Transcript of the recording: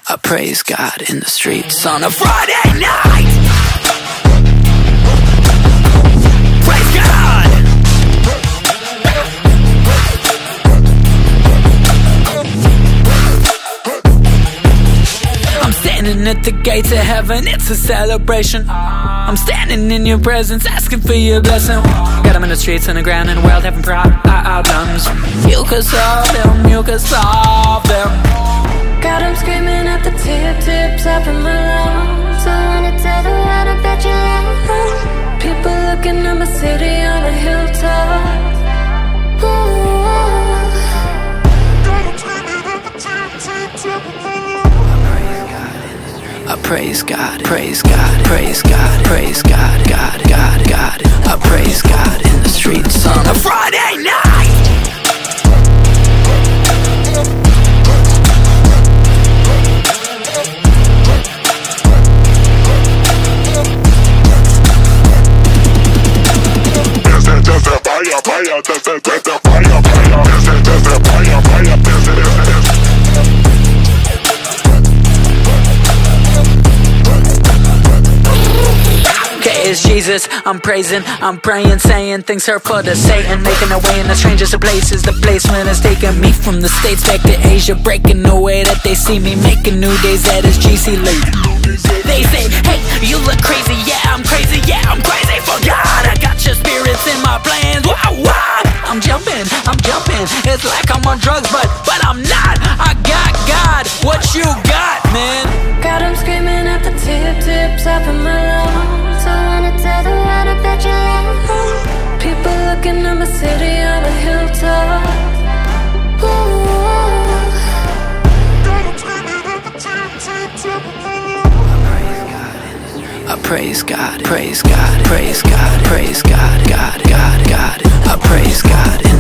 I praise God in the streets on a Friday night. Praise God. I'm standing at the gates of heaven, it's a celebration. I'm standing in your presence, asking for your blessing. Got them in the streets, on the ground, in the world, having problems. You could solve them, you could solve them. Got them screaming at the tips up in my lungs. I wanna tell the world about your love. People looking at my city on a hilltop. I praise God, praise God, praise God, praise God, God, God, God. I praise God in the streets on a Friday night. It's Jesus, I'm praising, I'm praying, saying things hurtful to Satan, making a way in the strangest of places. The placement has taken me from the States back to Asia, breaking the way that they see me, making new days at his GC League. They say, hey, you look crazy, yeah, I'm crazy, yeah, I'm crazy for God. I got your spirits in my plans, wow, wow. I'm jumping, it's like I'm on drugs, but I'm not. I got God, what you got, man? Got them screaming at the tips up in my lungs. I wanna tell the world about your love. People looking at my city on a hilltop. I praise God, praise God, praise God, praise God, God, God, God. I praise God in